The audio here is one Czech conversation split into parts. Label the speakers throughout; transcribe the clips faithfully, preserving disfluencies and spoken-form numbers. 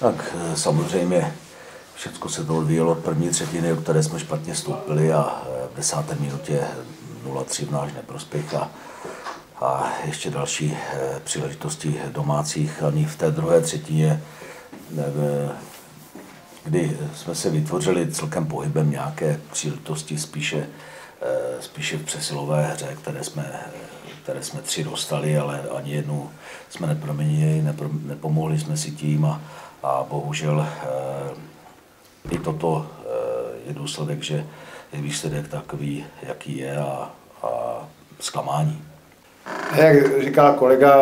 Speaker 1: Tak samozřejmě všechno se to odvíjelo od první třetiny, o které jsme špatně stoupili a v desáté minutě nula tři v náš neprospěch a, a ještě další příležitosti domácích. Ani v té druhé třetině, kdy jsme se vytvořili celkem pohybem nějaké příležitosti spíše, spíše v přesilové hře, které jsme, které jsme tři dostali, ale ani jednu jsme neproměnili, nepro, nepomohli jsme si tím a, a bohužel i toto je důsledek, že je výsledek takový, jaký je a, a zklamání.
Speaker 2: Jak říkal kolega,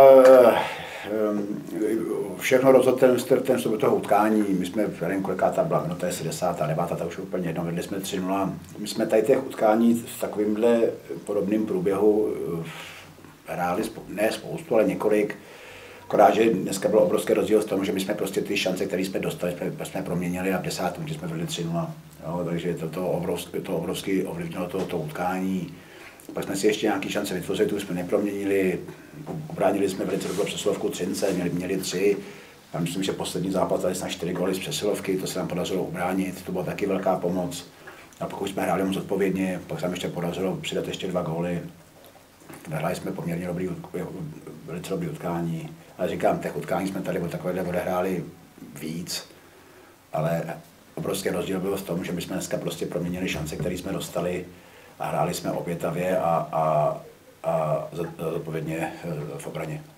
Speaker 2: všechno rozhodl ten, ten toho utkání. My jsme, nevím, koliká ta byla, no to je sedmdesátá devátá, ta už je úplně jedno, vedli jsme tři nula. My jsme tady těch utkání v takovýmhle podobným průběhu hráli ne spoustu, ale několik. Akorát, že dneska byl obrovský rozdíl v tom, že my jsme prostě ty šance, které jsme dostali, jsme, jsme proměnili a v desátém, že jsme vedli tři nula. Takže to, to, obrovský, to obrovsky ovlivnilo to, to utkání. Pak jsme si ještě nějaké šance vytvořili, tu jsme neproměnili, obránili jsme velice dobrou přesilovku Třince, měli, měli tři. Já myslím, že poslední zápas dali snad čtyři góly z přesilovky, to se nám podařilo ubránit, to byla taky velká pomoc. A pokud jsme hráli moc odpovědně, pak se nám ještě podařilo přidat ještě dva góly. Hráli jsme poměrně dobrý, velice dobrý utkání. Ale říkám, těch utkání jsme tady od takovéhle odehráli víc, ale obrovský rozdíl byl v tom, že my jsme dneska prostě proměnili šance, které jsme dostali a hráli jsme obětavě a, a, a zodpovědně v obraně.